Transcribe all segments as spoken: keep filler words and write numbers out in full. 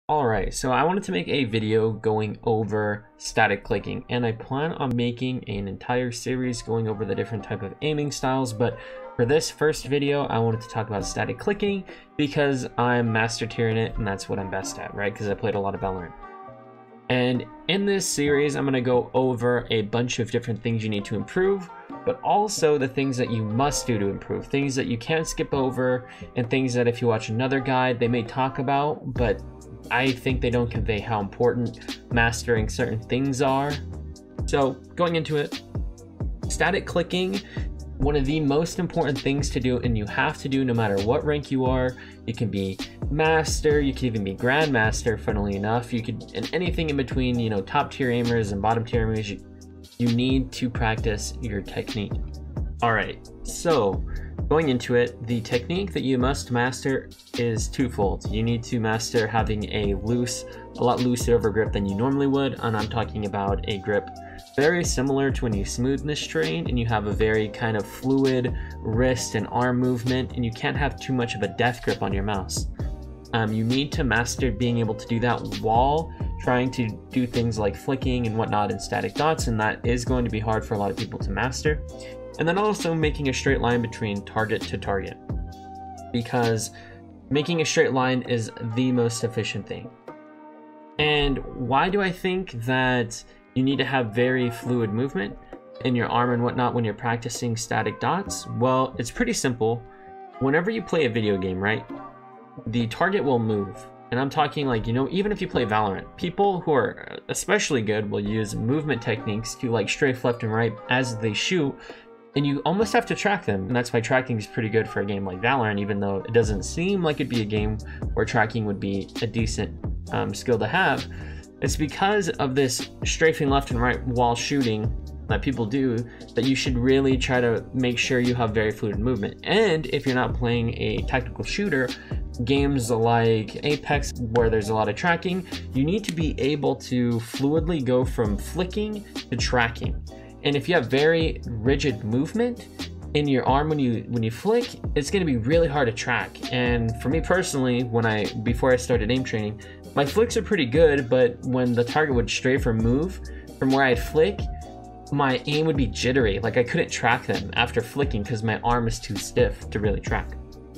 Alright, so I wanted to make a video going over static clicking, and I plan on making an entire series going over the different type of aiming styles, but for this first video I wanted to talk about static clicking because I'm master tier in it and that's what I'm best at, right? Because I played a lot of Valorant. And in this series I'm going to go over a bunch of different things you need to improve, but also the things that you must do to improve, things that you can't skip over, and things that if you watch another guide they may talk about, but I think they don't convey how important mastering certain things are. So going into it, static clicking, one of the most important things to do, and you have to do no matter what rank you are. You can be master, you can even be grandmaster, funnily enough. You could, and anything in between, you know, top tier aimers and bottom tier aimers, you, you need to practice your technique. All right, so going into it, the technique that you must master is twofold. You need to master having a loose, a lot looser of a grip than you normally would, and I'm talking about a grip very similar to when you smoothness train and you have a very kind of fluid wrist and arm movement, and you can't have too much of a death grip on your mouse. Um, you need to master being able to do that while trying to do things like flicking and whatnot in static dots, and that is going to be hard for a lot of people to master. And then also making a straight line between target to target, because making a straight line is the most efficient thing. And why do I think that you need to have very fluid movement in your arm and whatnot when you're practicing static dots? Well, it's pretty simple. Whenever you play a video game, right, the target will move. And I'm talking like, you know, even if you play Valorant, people who are especially good will use movement techniques to like strafe left and right as they shoot, and you almost have to track them. And that's why tracking is pretty good for a game like Valorant, even though it doesn't seem like it'd be a game where tracking would be a decent um, skill to have. It's because of this strafing left and right while shooting that people do, that you should really try to make sure you have very fluid movement. And if you're not playing a tactical shooter, games like Apex where there's a lot of tracking, you need to be able to fluidly go from flicking to tracking. And if you have very rigid movement in your arm when you when you flick, it's going to be really hard to track. And for me personally, when I before I started aim training, my flicks are pretty good, but when the target would strafe or move from where I'd flick, my aim would be jittery. Like I couldn't track them after flicking because my arm is too stiff to really track.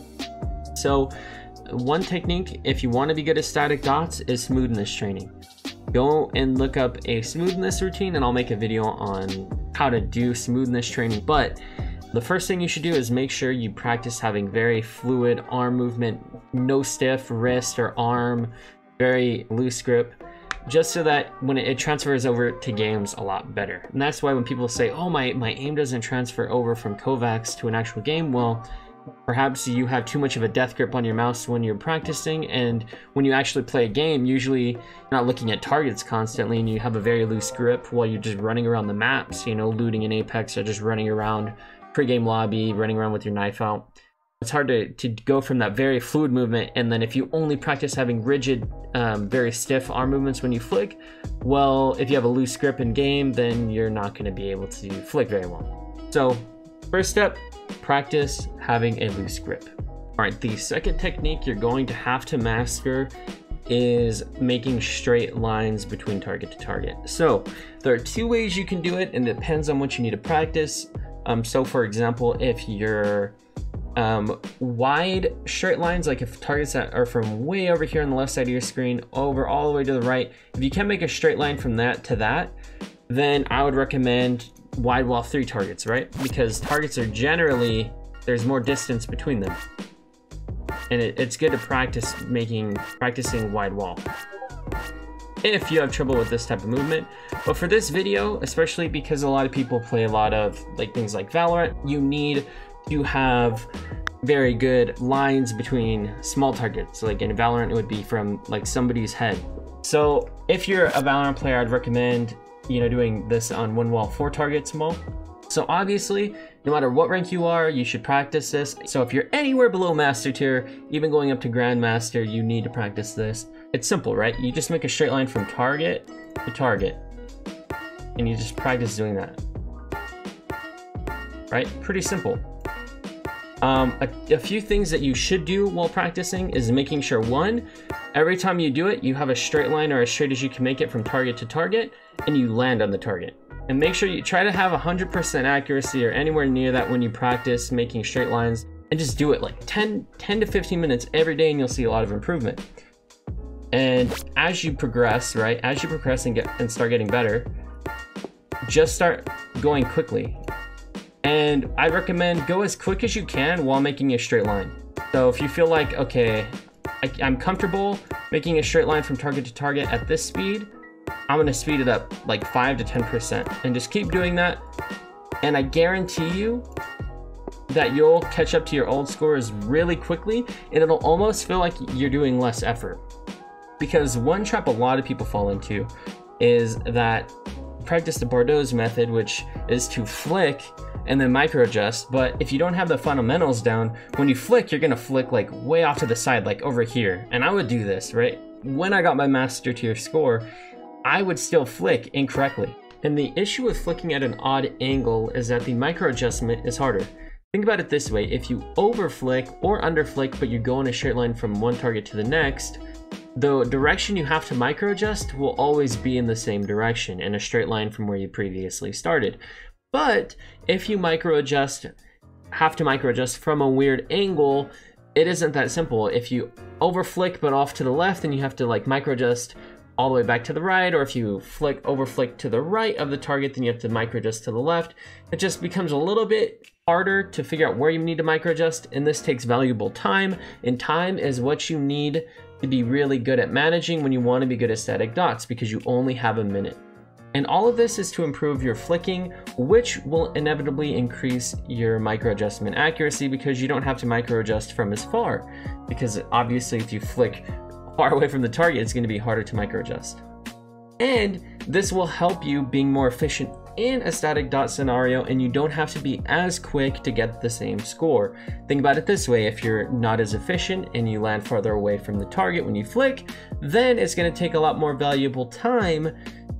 So one technique, if you want to be good at static dots, is smoothness training. Go and look up a smoothness routine, and I'll make a video on how to do smoothness training. But the first thing you should do is make sure you practice having very fluid arm movement, no stiff wrist or arm, very loose grip, just so that when it, it transfers over to games a lot better. And that's why when people say, oh, my, my aim doesn't transfer over from Kovacs to an actual game, well, perhaps you have too much of a death grip on your mouse when you're practicing, and when you actually play a game, usually you're not looking at targets constantly and you have a very loose grip while you're just running around the maps, you know, looting in Apex or just running around pre-game lobby, running around with your knife out. It's hard to, to go from that very fluid movement, and then if you only practice having rigid, um, very stiff arm movements when you flick, well, if you have a loose grip in game, then you're not going to be able to flick very well. So first step, practice having a loose grip. All right, the second technique you're going to have to master is making straight lines between target to target. So there are two ways you can do it, and it depends on what you need to practice. Um, so for example, if you're um, wide straight lines, like if targets that are from way over here on the left side of your screen over all the way to the right, if you can make a straight line from that to that, then I would recommend wide wall three targets, right? Because targets are generally, there's more distance between them. And it, it's good to practice making, practicing wide wall if you have trouble with this type of movement. But for this video, especially because a lot of people play a lot of like things like Valorant, you need to have very good lines between small targets. Like in Valorant, it would be from like somebody's head. So if you're a Valorant player, I'd recommend, you know, doing this on one wall four targets more. So obviously, no matter what rank you are, you should practice this. So if you're anywhere below master tier, even going up to grandmaster, you need to practice this. It's simple, right? You just make a straight line from target to target, and you just practice doing that, right? Pretty simple. Um, a, a few things that you should do while practicing is making sure, one, Every time you do it, you have a straight line or as straight as you can make it from target to target, and you land on the target. And make sure you try to have one hundred percent accuracy or anywhere near that when you practice making straight lines, and just do it like ten to fifteen minutes every day, and you'll see a lot of improvement. And as you progress, right, as you progress and get and start getting better, just start going quickly. And I recommend go as quick as you can while making a straight line. So if you feel like, okay, I, I'm comfortable making a straight line from target to target at this speed, I'm gonna speed it up like five to ten percent, and just keep doing that. And I guarantee you that you'll catch up to your old scores really quickly, and it'll almost feel like you're doing less effort. Because one trap a lot of people fall into is that practice the Bardot's method, which is to flick and then micro adjust. But if you don't have the fundamentals down, when you flick, you're gonna flick like way off to the side, like over here. And I would do this, right? When I got my master tier score, I would still flick incorrectly. And the issue with flicking at an odd angle is that the micro adjustment is harder. Think about it this way: if you over flick or under flick, but you go in a straight line from one target to the next, the direction you have to micro adjust will always be in the same direction, in a straight line from where you previously started. But if you micro adjust, have to micro adjust from a weird angle, it isn't that simple. If you over flick but off to the left, then you have to like micro adjust all the way back to the right, or if you flick over flick to the right of the target, then you have to micro adjust to the left. It just becomes a little bit harder to figure out where you need to micro adjust, and this takes valuable time, and time is what you need to be really good at managing when you want to be good at static dots, because you only have a minute. And all of this is to improve your flicking, which will inevitably increase your micro adjustment accuracy, because you don't have to micro adjust from as far, because obviously if you flick far away from the target, it's going to be harder to micro adjust. And this will help you being more efficient in a static dot scenario, and you don't have to be as quick to get the same score. Think about it this way: if you're not as efficient and you land farther away from the target when you flick, then it's going to take a lot more valuable time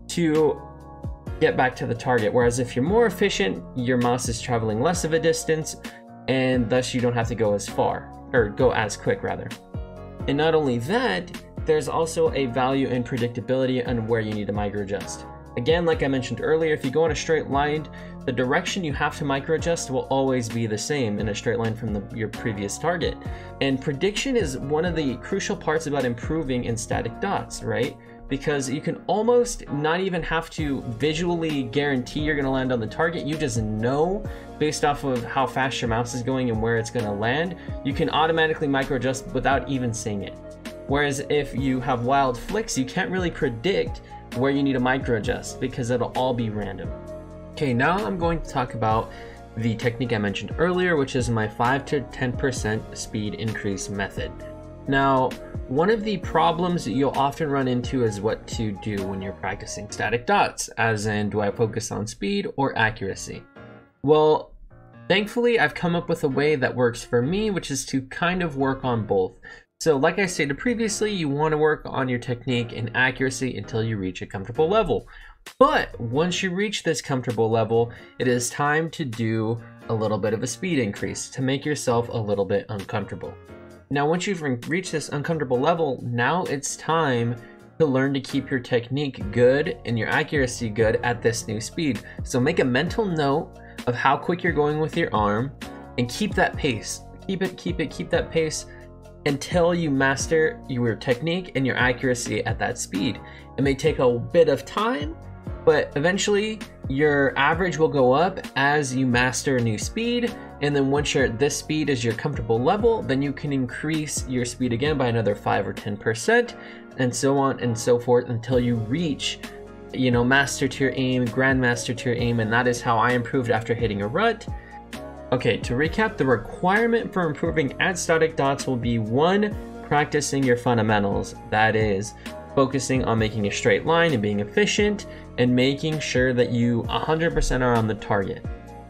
to get back to the target. Whereas if you're more efficient, your mouse is traveling less of a distance, and thus you don't have to go as far, or go as quick rather. And not only that, there's also a value in predictability on where you need to micro adjust. Again, like I mentioned earlier, if you go in a straight line, the direction you have to micro adjust will always be the same in a straight line from the, your previous target. And prediction is one of the crucial parts about improving in static dots, right? Because you can almost not even have to visually guarantee you're going to land on the target. You just know based off of how fast your mouse is going and where it's going to land. You can automatically micro adjust without even seeing it. Whereas if you have wild flicks, you can't really predict where you need to micro adjust, because it'll all be random. Okay, now I'm going to talk about the technique I mentioned earlier, which is my five to ten percent speed increase method. Now, one of the problems that you'll often run into is what to do when you're practicing static dots, as in, do I focus on speed or accuracy? Well, thankfully, I've come up with a way that works for me, which is to kind of work on both. So like I stated previously, you want to work on your technique and accuracy until you reach a comfortable level. But once you reach this comfortable level, it is time to do a little bit of a speed increase to make yourself a little bit uncomfortable. Now, once you've reached this uncomfortable level, now it's time to learn to keep your technique good and your accuracy good at this new speed. So make a mental note of how quick you're going with your arm and keep that pace. Keep it, keep it, keep that pace until you master your technique and your accuracy at that speed. It may take a bit of time, but eventually your average will go up as you master a new speed. And then once you're at this speed is your comfortable level, then you can increase your speed again by another five or ten percent, and so on and so forth until you reach, you know, master tier aim, grandmaster tier aim, and that is how I improved after hitting a rut. Okay, to recap, the requirement for improving at static dots will be one, practicing your fundamentals. That is, focusing on making a straight line and being efficient, and making sure that you one hundred percent are on the target.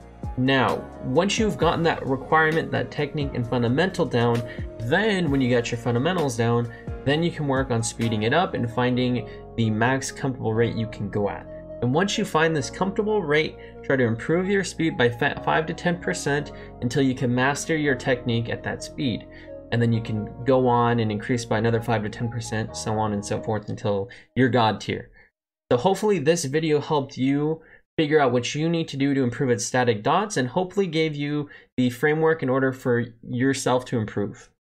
Now, once you've gotten that requirement, that technique and fundamental down, then when you get your fundamentals down, then you can work on speeding it up and finding the max comfortable rate you can go at. And once you find this comfortable rate, try to improve your speed by five to ten percent until you can master your technique at that speed. and then you can go on and increase by another five to ten percent, so on and so forth until you're God tier. So hopefully this video helped you figure out what you need to do to improve at static dots, and hopefully gave you the framework in order for yourself to improve.